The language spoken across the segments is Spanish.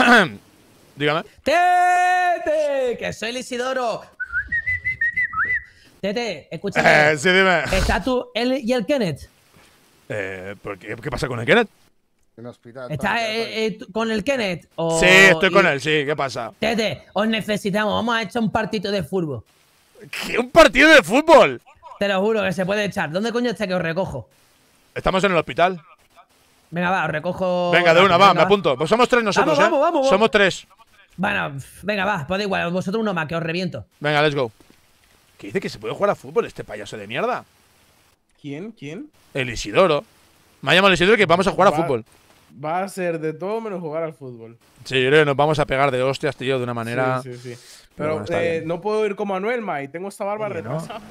Dígame. ¡Tete! ¡Que soy el Isidoro! Tete, escúchame. Sí, dime. ¿Está tú y el Kenneth? ¿Qué pasa con el Kenneth? En hospital. ¿Estás con el Kenneth? Sí, estoy con él, sí. ¿Qué pasa? Tete, os necesitamos. Vamos a echar un partido de fútbol. ¿Qué? ¿Un partido de fútbol? Te lo juro que se puede echar. ¿Dónde coño está que os recojo? Estamos en el hospital. Venga, va, os recojo. Venga, de una, va, me apunto. Pues somos 3 nosotros, vamos. Somos 3. Bueno, venga, va, pues da igual. Vosotros uno más, que os reviento. Venga, let's go. ¿Qué dice que se puede jugar a fútbol este payaso de mierda? ¿Quién? El Isidoro. Me ha llamado el Isidoro que vamos a jugar a fútbol. Va a ser de todo menos jugar al fútbol. Sí, yo creo que nos vamos a pegar de hostias, tío, de una manera… Sí. Pero Pero bueno, está bien. no puedo ir como Anuel, Mai. Tengo esta barba Oye, ¿no? retrasada.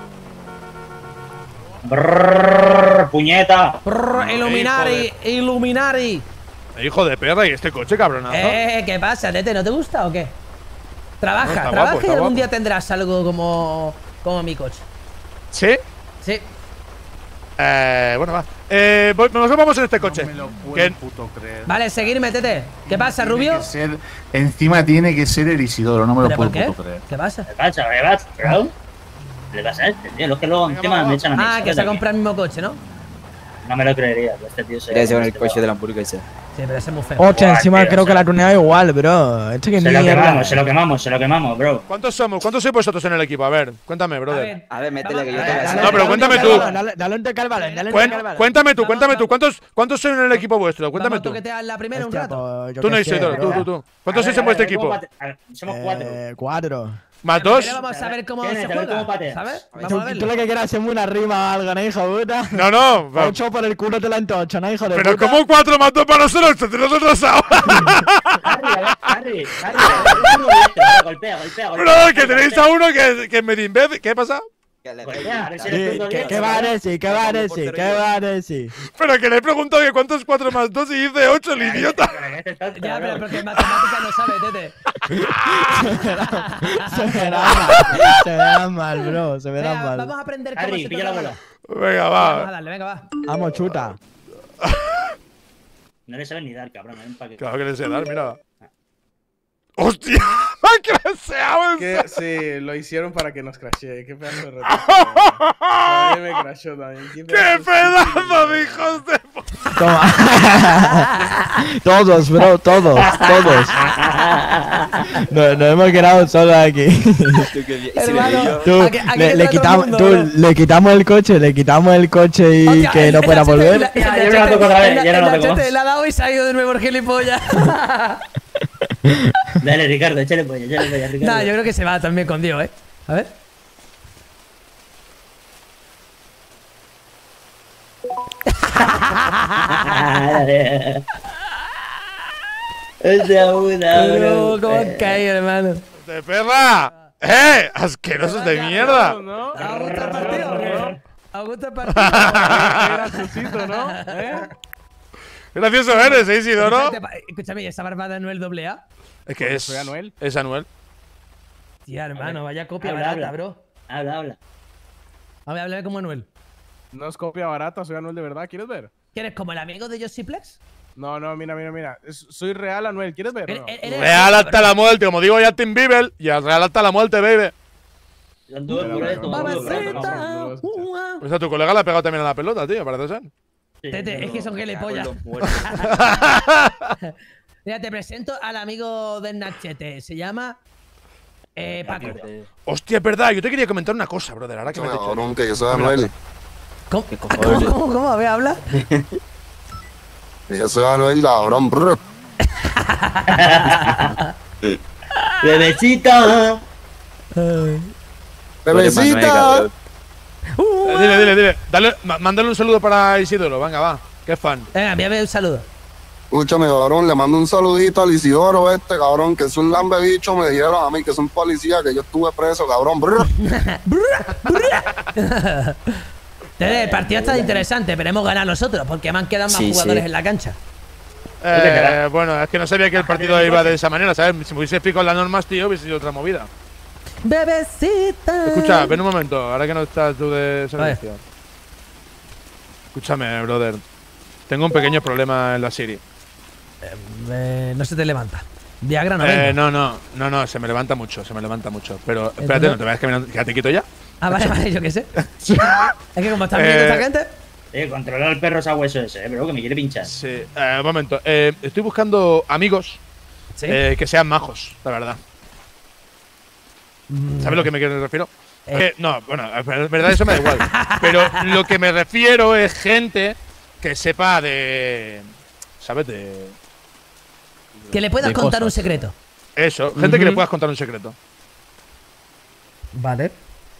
Brrr, puñeta. Illuminari. Hijo de perra, ¿y este coche, cabronazo? ¿Qué pasa, Tete? ¿No te gusta o qué? Trabaja, No, está trabaja guapo, y está algún guapo. día tendrás algo como mi coche. ¿Sí? Sí. Bueno, va. Nosotros vamos en este coche. No me lo puedo Que- puto creer. Vale, seguirme, Tete. ¿Qué pasa, Tiene Rubio? que ser- encima tiene que ser el Isidoro, no me lo ¿Pero puedo por qué? puto creer. ¿Qué pasa? ¿Qué pasa, bro? ¿Qué le pasa a este, tío? Lo que luego encima me echan a mí. Ah, que ¿sabes se ha de qué? comprado el mismo coche, ¿no? No me lo creería, que este tío se. Ese con el coche de la hamburguesa. Sí, pero ese es muy feo. Hostia, Buah, encima tío, creo o que sea, la tuneaba igual, bro. Este que Se lo mierda. quemamos, se lo quemamos, bro. ¿Cuántos somos? ¿Cuántos sois vosotros en el equipo? A ver, cuéntame, brother. A ver, métele que yo te Dale, la No, pero Dale cuéntame un tú. intercalbalón, Dale un intercalbalón, dale un intercalbalón. Cuéntame tú. ¿Cuántos sois en el equipo vuestro? Cuéntame Vamos a tú. toquetear la primera un Hostia, rato. pues, yo Tú no qué Isidoro, sé, bro. tú. ¿Cuántos sois en vuestro equipo? Somos 4. 4. ¿Más Pero 2? primero vamos a ver cómo Tienes, se a ver juega, cómo patea. ¿sabes? Vamos a Tú lo verlo. que quieras hacerme una rima o algo, ¿no, hijo puta? No. 8 por el culo te la entocho, ¿no, hijo de Pero puta? ¿cómo 4 más 2 para nosotros? Te lo has retrasado. Harry. Golpea. Bro, que tenéis a uno que es medio imbécil. ¿Qué pasa? Golpea, a ver si Sí, eres tú ¿Qué va a decir? ¿Qué va a decir? ¿Qué va a decir? Pero que le he preguntado que cuántos 4 más 2 y dice 8, el idiota. Ya, pero porque en matemáticas no sabe, Tete. Se verá mal, bro. Se verá Venga, mal. vamos a aprender cómo Harry, se pilla la toca bola. Venga, Vamos a va. darle, venga, va. Vamos, chuta. No le sabes ni dar, cabrón. Ven pa' que- Claro que le sé dar, mira. ¡Hostia! ¡Me ha crasheado! Que sí, lo hicieron para que nos crashee. Qué pedazo de retraso. A mí me crashó también. ¡Qué pedazo de hijos de puta! Toma. Todos, bro, todos. Nos hemos quedado solos aquí. Hermano, Tú, aquí le entra todo el mundo, bro. le quitamos el coche y Hostia, que no pueda volver. Ya, yo no la toco otra vez, ya no la toco más. Le ha dado y se ha ido de nuevo el gilipollas. Dale, Ricardo, échale polla, Ricardo. Nah, yo creo que se va también con Dios, A ver. Esa una, Bro, bro. ¿cómo has caído, hermano? ¡De perra! ¡Asquerosos de mierda! ¿No? ¿A gusto el partido? ¿A gusto el partido? Qué graciosito, ¿no? Gracioso eres, ¿eh, Isidoro? Escúchame, ¿y esa barbada no es el doble A? Es que es… ¿Soy Anuel? Es Anuel. Tía, hermano, vaya copia Habla, barata, habla. bro. Habla. A ver, háblame como Anuel. No es copia barata, soy Anuel de verdad. ¿Quieres ver? ¿Quién eres como el amigo de Jossiplex? No, mira. Soy real Anuel. ¿Quieres ver? No. Real hasta la muerte, como digo Justin Bieber. Y al real hasta la muerte, baby. Son todos puros, todos Mamacita. Pues a tu colega le ha pegado también a la pelota, tío, parece ser. Tete, es que son gilipollas. Mira, te presento al amigo del Nachete. Se llama… Paco. Hostia, es verdad, yo te quería comentar una cosa, brother. Ahora que me has dicho. Cabrón, que yo soy Anuel. ¿Cómo? ¿Cómo? A ver, habla. Que yo soy Anuel, cabrón. Brr. Bebecita. Bebecita. Dile. Dale, mándale un saludo para Isidoro, venga, va. Que es fan. Venga, envíame un saludo. Escúchame, cabrón, le mando un saludito al Isidoro cabrón, que es un lambebicho, me dijeron a mí que es un policía, que yo estuve preso, cabrón. Brr. Tete, el partido está interesante, pero hemos ganado nosotros, porque me han quedado más Sí, jugadores sí. en la cancha. Bueno, es que no sabía que el partido iba de esa manera, ¿sabes? Si me hubiese explicado las normas, tío, hubiese sido otra movida. Bebecita. Escucha, ven un momento, ahora que no estás tú de servicio. Escúchame, brother. Tengo un pequeño problema en la Siri. no se te levanta. Viagra no venga. No, se me levanta mucho, Pero espérate, no te vayas caminando. ¿Ya te quito ya? Ah, vale, yo qué sé. Es que como están viendo esta gente. Controla al perro esa hueso ese, bro, que me quiere pinchar. Sí, un momento. Estoy buscando amigos que sean majos, la verdad. ¿Sabes lo que me refiero? No, bueno, en verdad eso me da igual. Pero lo que me refiero es gente que sepa de… ¿Sabes? Que le puedas contar un secreto. Eso, gente que le puedas contar un secreto. Vale.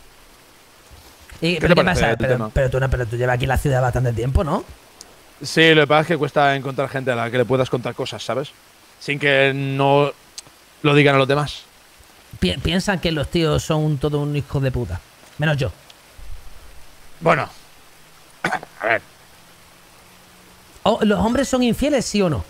¿Qué te pasa? Pero tú llevas aquí en la ciudad bastante tiempo, ¿no? Sí, lo que pasa es que cuesta encontrar gente a la que le puedas contar cosas, ¿sabes? Sin que no lo digan a los demás. Piensan que los tíos son todo un hijo de puta. Menos yo. Bueno. A ver. ¿Los hombres son infieles, sí o no?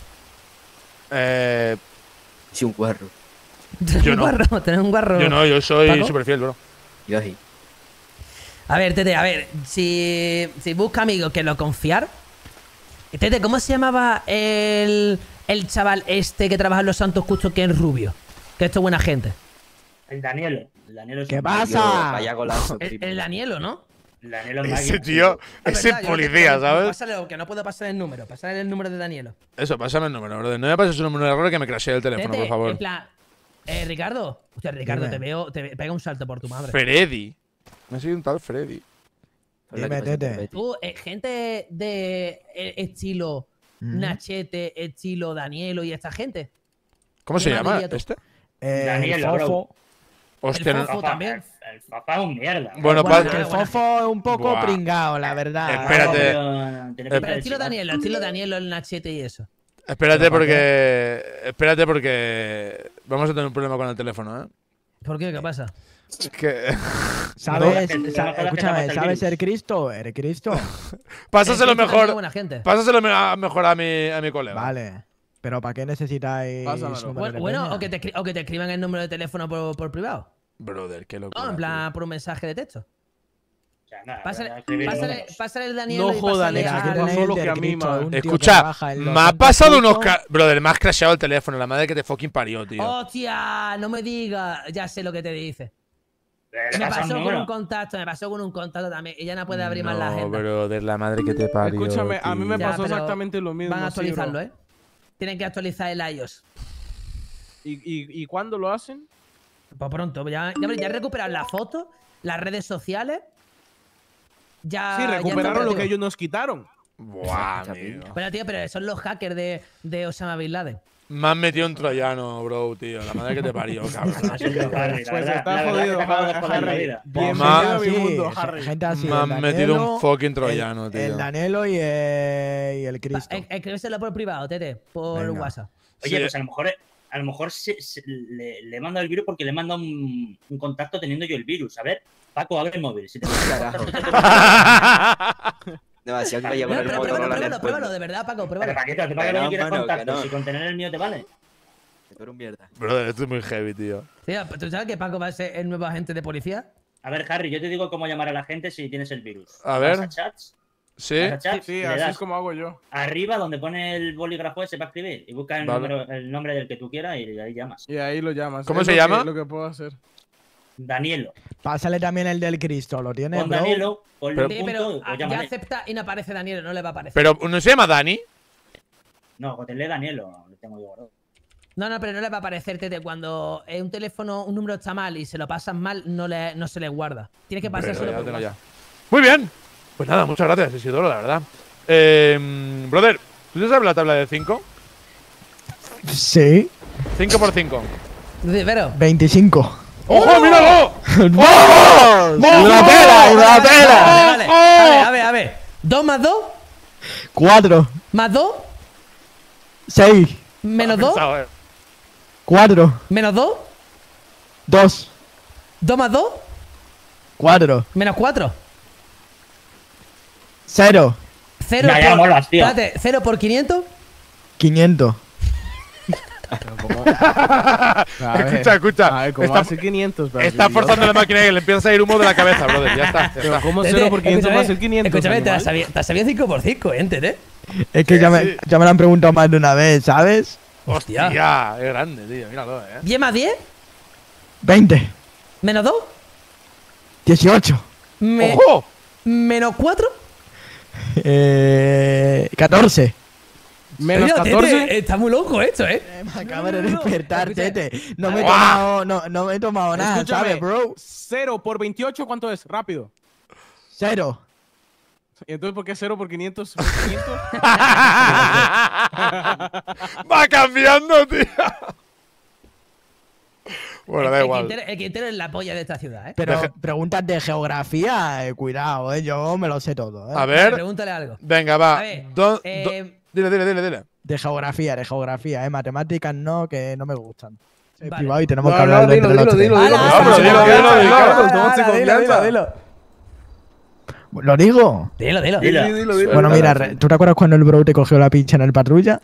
Sí, un guarro. Yo no. ¿Tenés un guarro? Yo no, yo soy súper fiel, bro. Yo ahí. A ver, Tete, si busca amigos que lo confiar. Tete, ¿cómo se llamaba el chaval este que trabaja en Los Santos Custos, que es rubio? Que esto es buena gente. El Danielo. ¿Qué pasa? Vaya golazo. El Danielo, ¿no? El Danielo es Ese tío, ese policía, ¿sabes? Pásale, que no puedo pasar el número. Pásale el número de Danielo. Eso, pásame el número, brother. No me pases un número de error que me crashee el teléfono, Tete, por favor. En plan, Ricardo. Hostia, Ricardo, te pega un salto por tu madre. Freddy. Me ha sido un tal Freddy. Dime, Tete. Tú, gente de estilo Nachete, estilo Danielo y esta gente. ¿Cómo se ¿Qué llama llamaría tú? este? Danielo, Fofo. Hostia, El Fofo también. El papá es un mierda. Bueno, Bueno, El Fofo es un poco Buah. pringao, la verdad. Espérate. Pero estilo Danielo, el Nachete y eso. Espérate porque vamos a tener un problema con el teléfono, ¿eh? ¿Por qué? ¿Qué pasa? Es que… ¿Sabes? No. Escúchame, ¿sabes ser Cristo? ¿Eres Cristo? Pásaselo mejor. Buena gente. Pásaselo mejor a mi colega. Vale. ¿Pero para qué necesitáis Pásamelo. número de Bueno, peña? o que te escriban el número de teléfono por privado. Brother, qué locura. No, en plan por un mensaje de texto. O sea, nada, Pásale el Danielo No y jodan, pásale es que a… pasó Daniel lo que del a mí, Cristo, man. un tío que Escucha, trabaja en los me ha Santos pasado unos… Custos. Brother, me has crasheado el teléfono. La madre que te fucking parió, tío. ¡Hostia! No me digas. Ya sé lo que te dice. Me pasó con un contacto también. Ella no puede abrir más la agenda. Brother, la madre que te parió. Escúchame, a mí me tío. Ya, pasó pero exactamente lo mismo. Van a sí, bro. actualizarlo, ¿eh? Tienen que actualizar el iOS. ¿Y cuándo lo hacen? Pues pronto. Ya recuperaron la foto, las redes sociales. Ya. Sí, ya está recuperaron lo que operativo. ellos nos quitaron. Buah, amigo. Pero son los hackers de Osama Bin Laden. Me han metido un troyano, bro, tío. La madre que te parió, cabrón. Pues está jodido, Harry. Bienvenido Ma- a mi Sí, mundo, Harry. gente así, Me han el metido Danielo, un fucking troyano, tío. El Danielo y el Cristo. Escríbeselo por privado, Tete, por Venga. WhatsApp. Oye, Sí. pues a lo mejor le he mandado el virus porque le he mandado un contacto teniendo yo el virus. A ver, Paco, abre el móvil. Si te Demasiado que vaya con el Pero Motorola en el pruébalo, pueblo. de verdad, Paco, Pero pruébalo. Paquito, ¿tú para qué Que no no, quieres mano, que contacto? no. Si con tener el mío te vale. Tú eres un mierda. Brother, esto es muy heavy, tío. Tío, ¿tú sabes que Paco va a ser el nuevo agente de policía? A ver, Harry, yo te digo cómo llamar a la gente si tienes el virus. A ver. Vas a chats, ¿Sí? vas a chats Sí, y le así das es como hago yo. arriba donde pone el bolígrafo ese para escribir y busca Vale. el nombre del que tú quieras y ahí llamas. Y ahí lo llamas. ¿Cómo Es se lo llama? que- Lo que puedo hacer. Danielo. Pásale también el del Cristo, ¿lo tienes, Con bro? Danielo, ponle un Sí, punto pero o ya llámale. acepta y no aparece Daniel, no le va a aparecer. Pero ¿no se llama Dani? No, Gotelé Danielo, lo tengo yo guardado. No, pero no le va a aparecer, Tete. Cuando un teléfono, un número está mal y se lo pasas mal, no se le guarda. Tienes que pasárselo Pero ya por tengo WhatsApp. ya. Muy bien. Pues nada, muchas gracias, Isidoro, la verdad. Brother, ¿tú ya sabes la tabla de 5? Sí. 5 por 5. Sí, pero 25. ¡Ojo, míralo! ¡Vamos! ¡Una pera! ¡Una pera! vale. A ver. 2 más 2 4, más 2 6, menos 2 4, menos 2 2, 2 más 2 4, menos 4. 0, 0 Ya, molas, tío. Espérate, 0 por 500. 500. Escucha. A ver, ¿cómo Está, hace 500? Pero está forzando la máquina y le empieza a salir humo de la cabeza, brother. Ya está. Ya Pero está. ¿cómo 0 por 500 va a ser 500? Escúchame, animal? te has sabido 5 por 5, ¿eh? Es que ya me lo han preguntado más de una vez, ¿sabes? Hostia. Hostia, es grande, tío. Míralo, 10 más 10, 20. menos 2, 18. ¡Ojo! menos 4. 14. Menos Oye, 14. Tete, está muy loco esto, Me acabo de despertar, Escucha. Tete. No me he ¡Guau! tomado, no me he tomado nada, Escúchame, ¿sabes, bro? 0 por 28, ¿cuánto es? Rápido. 0. ¿Y entonces por qué 0 por 500? ¿Por 500? Va cambiando, tío. Bueno, da igual. El Quintero es la polla de esta ciudad, ¿eh? Pero preguntas de geografía, cuidado, yo me lo sé todo, A ver. Pregúntale algo. Venga, va. A ver, Dile. De geografía, matemáticas no, que no me gustan. Soy Vale. privado y tenemos que hablar entre los tres. dilo. ¿Lo digo? Dilo. Dilo. Bueno, mira, ¿tú te acuerdas cuando el bro te cogió la pincha en el patrulla?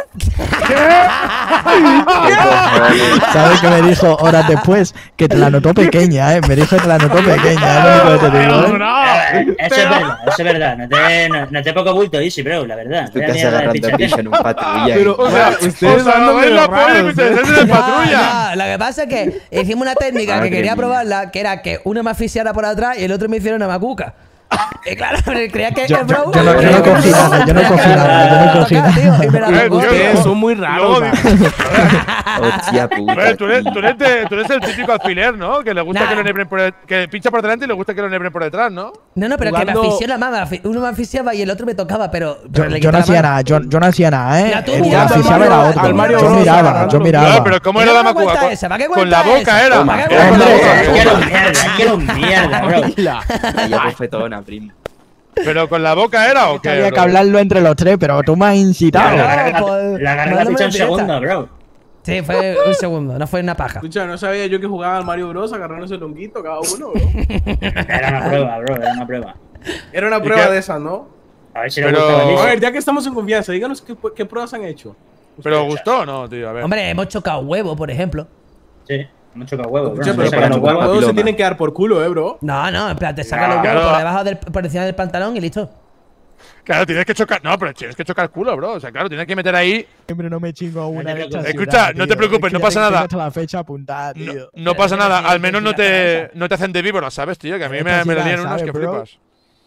¿Sabes qué me dijo horas después? Que te la notó pequeña, ¿eh? Me dijo que te la notó pequeña, es lo único que te digo, ¿eh? Eso es verdad. No te poco bulto, Easy, bro, la verdad. Tú Vaya te has mierda de agarrando a pinchación. picha en un patrulla. Pero, o sea, ustedes dándome la polla y me estáis en el patrulla. No, lo que pasa es que hicimos una técnica que Madre quería mía. probarla, que era que uno me asfixiara por atrás y el otro me hiciera una macuca. Y claro, creía que Yo el bro. no cogí nada, yo no cogí nada. Tío, y me la tocó, ustedes tío. son muy raros. Luego man. Hostia A puta. ver, tú eres tío. el típico alfiler, ¿no? Que le gusta Nah. que lo enebren que pincha por delante y le gusta que lo enebren por detrás, ¿no? No, pero que me Jugando- asfixió la mamá. Uno me asfixiaba y el otro me tocaba, pero. Yo le no quitaba hacía la mano. nada, yo no hacía nada, ¿eh? Ya tú El que mirabas asfixiaba al era Mario- otro. al Mario Yo Bros miraba, yo No, miraba. pero ¿cómo ¿Y era no la me macuga? cuenta esa? ¿Para qué Con cuenta la boca esa? era. ¿Para qué Era con la cuenta boca. esa? Quiero mierda, bro. Vaya bofetona, primo. ¿Pero con la boca era o qué? Había que bro? hablarlo entre los tres, pero tú me has incitado. La agarré pues, la mándame picha en directa. segundo, bro. Sí, fue un segundo, no fue una paja. Escucha, no sabía yo que jugaba al Mario Bros. Agarrándose el honguito cada uno, bro. Era una prueba, bro. Era una prueba. Era una ¿Y prueba qué? de esas, ¿no? A ver si le Pero- gustaba el A Easy. ver, ya que estamos en confianza, díganos qué pruebas han hecho. ¿Pero gustó o no, tío? A ver. Hombre, hemos chocado huevo, por ejemplo. Sí, hemos chocado huevos, bro. Escucha, Nos pero sacan para los jugar huevos. huevos se papiloma. tienen que dar por culo, bro. No, en plan, te saca los Claro. huevos por debajo por encima del pantalón y listo. Claro, tienes que chocar. No, pero tienes que chocar el culo, bro. O sea, claro, tienes que meter ahí. Siempre no me chingo una de estas. Escucha, ciudades, no te tío. preocupes, Es que no ya pasa tengo nada. hasta la fecha apuntada, No, tío. no pasa Pero nada. sí, Al menos sí, no sí, te hacen de víbora, ¿sabes, tío? Que a mí Esta me sí la lían unos sabe, que bro. flipas.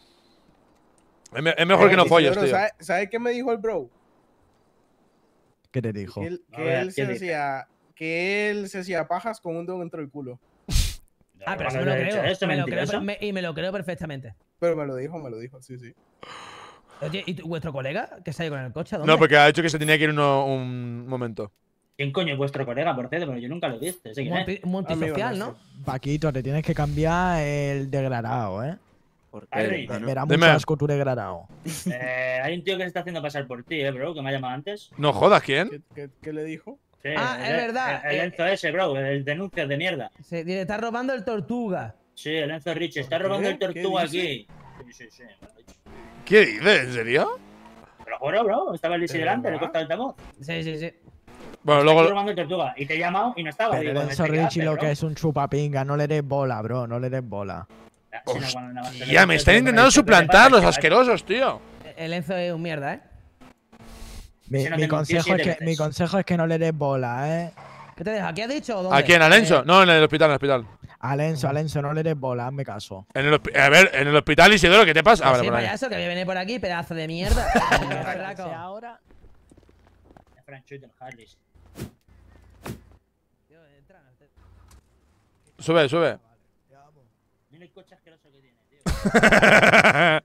Es mejor que no folles, tío. ¿Sabes qué me dijo el bro? ¿Qué te dijo? Que él, A ver, ¿qué dice? que él se hacía pajas con un dedo dentro del culo. Ah, pero eso ¿Cuándo me te lo he dicho creo. esto, Me lo creo mentiroso? y me lo creo perfectamente. Pero me lo dijo, sí, sí. Oye, ¿y vuestro colega que se ha ido con el coche? ¿A dónde? No, porque ha dicho que se tenía que ir un momento. ¿Quién coño es vuestro colega, por cierto? Porque yo nunca lo he visto. ¿Ese quién es? Un multisocial, Amigo ¿no? Paquito, te tienes que cambiar el degradado, ¿eh? ¿Por Ay, qué, hermano? Me da Dime. mucho asco tu degradado. Hay un tío que se está haciendo pasar por ti, bro, que me ha llamado antes. No jodas, ¿quién? ¿Qué le dijo? Sí, Ah, es verdad, El Enzo ese, bro, el denuncias de mierda. Se dice, está robando el tortuga. Sí, el Enzo Rich está robando el ¿Qué tortuga dice? aquí. Sí. me lo ha dicho. ¿Qué dices? ¿En serio? Te lo juro, bro. Estaba el Lisi delante, le he cortado el altavoz. Sí. Bueno, Estoy luego. robando el tortuga. Y te he llamado y no estaba. Pero Digo, Enzo ¿qué haces, Richie lo bro? que es un chupapinga, no le des bola, bro, no le des bola. Sí, no, cuando nada más te Ya, me levantas, están te intentando pones el suplantar los chaval. asquerosos, tío. El Enzo es un mierda, ¿eh? Mi, Si no mi tengo consejo 7 es que, veces. mi consejo es que no le des bola, ¿eh? ¿Qué te deja? ¿Qué has dicho o dónde? ¿A quién? ¿Al Enzo? No, en el hospital, A Lenzo, no le des bola, hazme caso. A ver, en el hospital, Isidoro, ¿qué te pasa? Ah, Sí, vale, por ahí. payaso, que viene por aquí, pedazo de mierda. Berraco. Ahora. Frank Shooter, Harris. Sube. Mira el coche asqueroso que tiene, tío.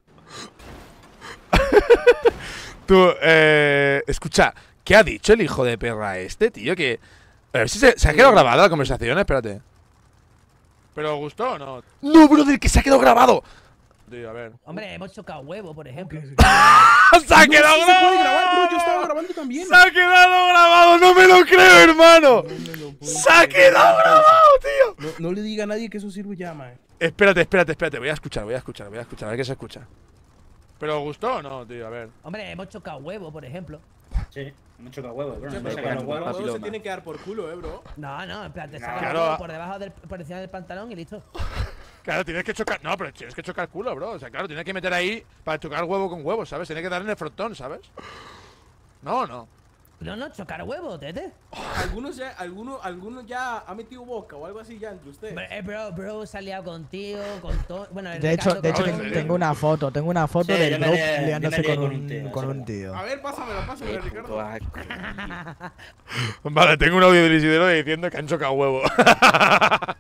Tú, escucha, ¿qué ha dicho el hijo de perra este, tío? Que. A ver si se ha quedado grabada la conversación, espérate. ¿Pero gustó o no? ¡No, brother, que se ha quedado grabado! Tío, a ver. Hombre, hemos chocado huevo, por ejemplo. ¡Se ha quedado Se puede grabado! grabar, bro. Yo estaba grabando también. ¡Se ha quedado grabado! ¡No me lo creo, hermano! ¡Se ha quedado grabado, tío! No le diga a nadie que eso sirve ya, man. Espérate. Voy a escuchar, a ver qué se escucha. ¿Pero gustó o no, tío? A ver. Hombre, hemos chocado huevo, por ejemplo. Sí, me he chocado huevos, bro. Pero Me he para sacado los un huevos. papiloma. Los huevos se tienen que dar por culo, bro. No, en plan, te saca Claro. el huevo por debajo por encima del pantalón y listo. Claro, tienes que chocar. No, pero tienes que chocar el culo, bro. O sea, claro, tienes que meter ahí para chocar huevo con huevo, ¿sabes? Tienes que darle en el frontón, ¿sabes? No. No, chocar huevo, Tete. Algunos ya ha metido boca o algo así ya entre ustedes. Bro, se ha liado contigo, con todo. Bueno, De hecho, tengo una foto Sí, del yo me bro lié- liándose yo me lié con con un un tío. A ver, pásamelo, Ricardo. Puto asco. Vale, tengo un audio del Isidoro diciendo que han chocado huevo.